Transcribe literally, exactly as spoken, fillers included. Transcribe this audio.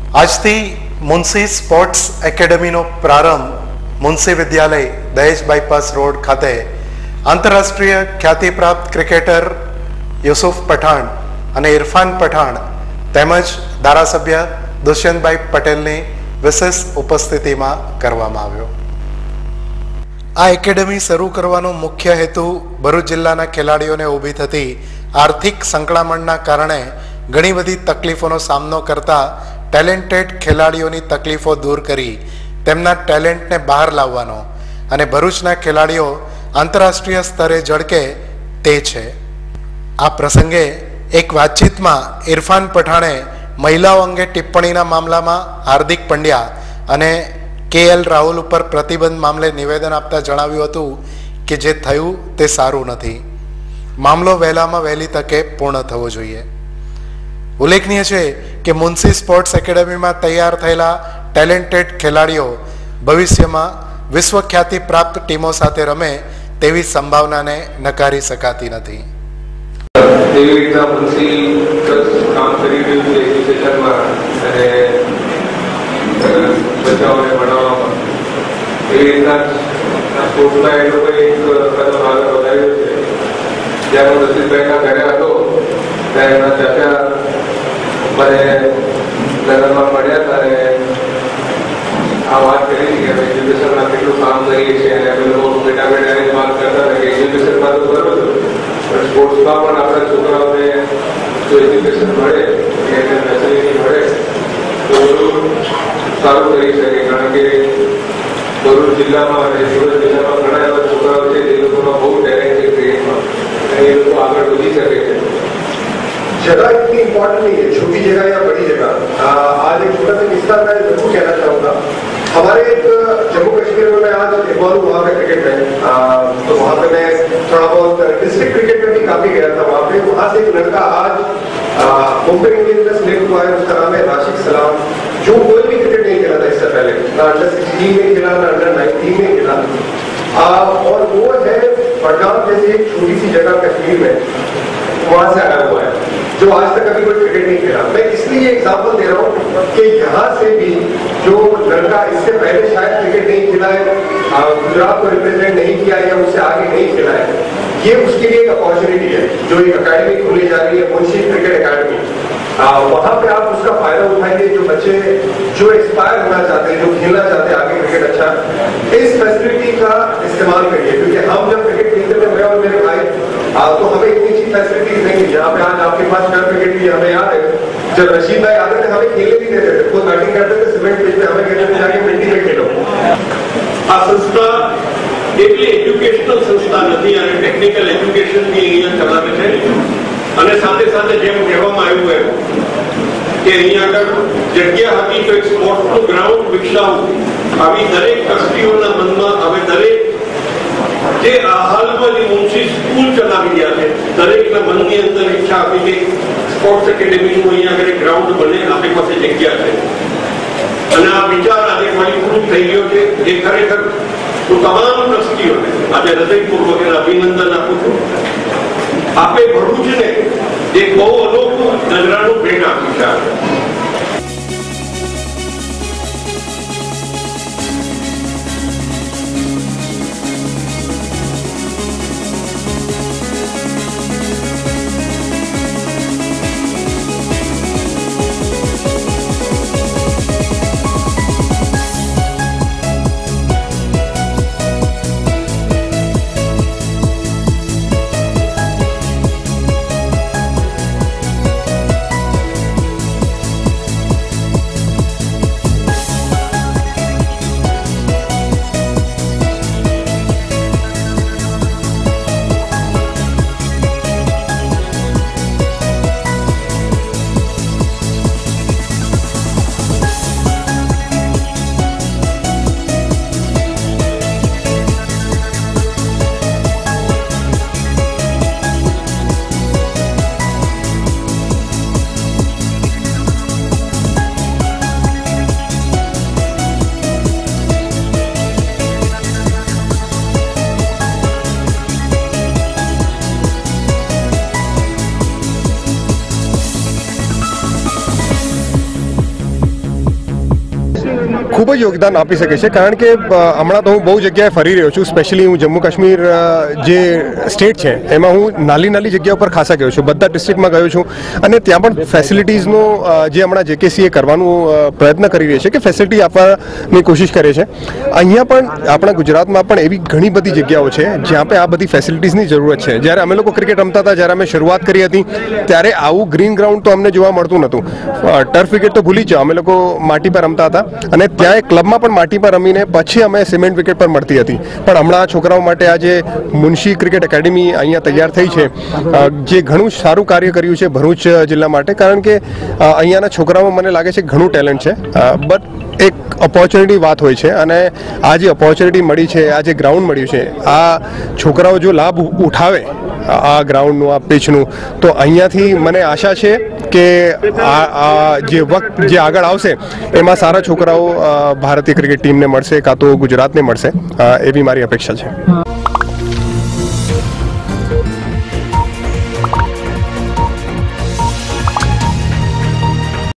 આજથી મુનસી સ્પોર્ટ્સ એકેડમીનો પ્રારંભ મુનસી વિદ્યાલય દહેજ બાયપાસ રોડ ખાતે આંતરરાષ્ટ્રીય ખ્યાતિ પ્રાપ્ત ક્રિકેટર યુસુફ પઠાણ અને ઇરફાન પઠાણ તેમજ ધારાસભ્ય દુષ્યંતભાઈ પટેલની વિશેષ ઉપસ્થિતિમાં કરવામાં આવ્યો. આ એકેડમી શરૂ કરવાનો મુખ્ય હેતુ ભરૂચ જિલ્લાના ખેલાડીઓને ઊભી થતી આર્થિક સંકળામણના કારણે ઘણી બધી તકલીફોનો સામનો કરતા ટેલેન્ટેડ ખેલાડીઓની તકલીફો દૂર કરી તેમના ટેલેન્ટને બહાર લાવવાનો અને ભરૂચના ખેલાડીઓ આંતરરાષ્ટ્રીય સ્તરે ઝળકે તે છે. આ પ્રસંગે એક વાતચીતમાં ઇરફાન પઠાણે મહિલાઓ અંગે ટિપ્પણીના મામલામાં હાર્દિક પંડ્યા અને કે એલ રાહુલ ઉપર પ્રતિબંધ મામલે નિવેદન આપતા જણાવ્યું હતું કે જે થયું તે સારું નથી. મામલો વહેલામાં વહેલી તકે પૂર્ણ થવો જોઈએ. ઉલ્લેખનીય છે કે મુનસી સ્પોર્ટ્સ એકેડમીમાં તૈયાર થયેલા ટેલેન્ટેડ ખેલાડીઓ ભવિષ્યમાં વિશ્વ ખ્યાતિ પ્રાપ્ત ટીમો સાથે રમે તેવી સંભાવનાને નકારી શકાતી નથી. એવી રીતના મુનસી કામ કરી રહ્યું છે એજ્યુકેશનમાં અને બચ્ચાઓને ભણાવવામાં. એવી રીતના સ્પોર્ટ્સમાં એ લોકોએ એક કદમ આગળ વધાર્યો છે. જ્યારે હું રસીદભાઈના ઘરે હતો ત્યારે એમના ચાચા મને લગ્નમાં મળ્યા હતા અને આ વાત કરી કે અમે એજ્યુકેશનમાં કેટલું કામ કરીએ છીએ અને અમે લોકો બેટા બેટાને વાત કરતા હતા કે એજ્યુકેશનમાં તો બરોબર પણ સ્પોર્ટ્સમાં પણ આપણા છોકરાઓને જો એજ્યુકેશન મળે એને ફેસિલિટી મળે તો બધું સારું કરી શકે. કારણ કે ભરૂચ જિલ્લામાં અને સુરત જિલ્લામાં ઘણા એવા છોકરાઓ છે જે લોકોમાં બહુ ટેલેન્ટ છે ક્રિકેટમાં અને એ લોકો આગળ વધી શકે છે. जगह इतनी इम्पोर्टेंट नहीं है, छोटी जगह या बड़ी जगह. आज एक छोटा सा किस्सा मैं जरूर कहना चाहूँगा. हमारे एक जम्मू कश्मीर में मैं आज इन्वॉल्व हुआ मैं क्रिकेट में, तो वहाँ पे मैं थोड़ा बहुत डिस्ट्रिक्ट क्रिकेट में भी काफी गया था. वहाँ पे वहाँ से एक लड़का आज मुंबई इंडियंस में सिलेक्ट हुआ है, उसका नाम है राशिद सलाम, जो कोई भी क्रिकेट नहीं खेला था इससे पहले, ना अंडर सिक्सटीन में खेला ना अंडर नाइनटीन में खेला. और वो है बडगाम जैसी एक छोटी सी जगह कश्मीर में, वहां से आया हुआ है, जो आज तक कभी कोई क्रिकेट नहीं खेला. मैं इसलिए एग्जांपल दे रहा हूँ कि यहाँ से भी जो लड़का इससे पहले शायद क्रिकेट नहीं खेला है, गुजरात को रिप्रेजेंट नहीं किया या उससे आगे नहीं खेला है, ये उसके लिए एक अपॉर्चुनिटी है. जो एक अकेडमी खोली जा रही है मुंशी क्रिकेट अकेडमी, वहाँ पे आप उसका फायदा उठाएंगे. जो बच्चे जो एक्सपायर होना चाहते हैं, जो खेलना चाहते हैं आगे क्रिकेट अच्छा, इस फैसिलिटी का इस्तेमाल करिए. क्योंकि हम जब क्रिकेट खेलते थे, मैं और मेरे भाई, तो हमें इतनी अच्छी फैसिलिटीज नहीं थी. यहाँ पे आज आपके पास घर क्रिकेट भी हमें याद है, जब रशीद भाई आते थे हमें खेलने भी देते थे, खुद बैटिंग करते थे सीमेंट पिच पे, हमें कहते थे जाके मिट्टी में खेलो. આ સંસ્થા એટલી એજ્યુકેશનલ સંસ્થા નથી અને ટેકનિકલ એજ્યુકેશન બી અહીંયા ચલાવે છે. અને સાથે સાથે જેમ કહેવામાં આવ્યું એમ કે અહીંયા આગળ જગ્યા હતી તો એક સ્પોર્ટ્સનું ગ્રાઉન્ડ વિકસાવવું, આવી દરેક ટ્રસ્ટીઓના મનમાં હવે દરેક જે હાલમાં જે મુનસી સ્કૂલ ચલાવી રહ્યા છે દરેકના મનની અંદર ઈચ્છા હતી કે સ્પોર્ટ્સ એકેડમીનું અહીંયા આગળ ગ્રાઉન્ડ બને, આપણી પાસે જગ્યા છે. અને આ વિચાર આજે ફળીભૂત થઈ ગયો છે. એ ખરેખર હું તમામ ટ્રસ્ટીઓને આજે હૃદયપૂર્વક અભિનંદન આપું છું. આપે ભરૂચને એક બહુ અનોખું નજરાનું ભેટ આપ્યું છે. જ યોગદાન આપી શકે છે, કારણ કે હમણાં તો હું બહુ જગ્યાએ ફરી રહ્યો છું. સ્પેશિયલી હું જમ્મુ કાશ્મીર જે સ્ટેટ છે એમાં હું નાની નાની જગ્યાઓ પર ખાસા ગયો છું, બધા ડિસ્ટ્રિક્ટમાં ગયો છું, અને ત્યાં પણ ફેસિલિટીઝનો જે હમણાં જેકેસીએ કરવાનું પ્રયત્ન કરી રહી છે કે ફેસિલિટી આપવાની કોશિશ કરે છે. અહીંયા પણ આપણા ગુજરાતમાં પણ એવી ઘણી બધી જગ્યાઓ છે જ્યાં पे आ बधी फेसिलिटीजनी जरूरत है. જ્યારે અમે લોકો ક્રિકેટ રમતા હતા, જ્યારે અમે શરૂઆત કરી હતી, ત્યારે આવું ગ્રીન ગ્રાઉન્ડ તો અમને જોવા મળતું નહોતું. ટર્ફ વિકેટ તો ભૂલી જાઓ, અમે લોકો માટી પર રમતા હતા, અને ત્યાં એક ક્લબમાં પણ માટી પર રમીને પછી અમે સિમેન્ટ વિકેટ પર મળતી હતી. પણ હમણાં છોકરાઓ માટે આ જે મુનશી ક્રિકેટ એકેડમી અહીંયા તૈયાર થઈ છે, જે ઘણું સારું કાર્ય કર્યું છે ભરૂચ જિલ્લા માટે, કારણ કે અહીંયાના છોકરાઓમાં મને લાગે છે ઘણું ટેલેન્ટ છે. બટ એક ઓપોર્ચ્યુનિટી વાત હોય છે, અને આ જે ઓપોર્ચ્યુનિટી મળી છે, આ જે ગ્રાઉન્ડ મળ્યું છે, આ છોકરાઓ જો લાભ ઉઠાવે આ ગ્રાઉન્ડનું, આ પિચનું, તો અહીંયાથી મને આશા છે કે આ જે વખત જે આગળ આવશે એમાં સારા છોકરાઓ ભારતીય ક્રિકેટ ટીમને મળશે, કાં તો ગુજરાતને મળશે, એવી મારી અપેક્ષા છે.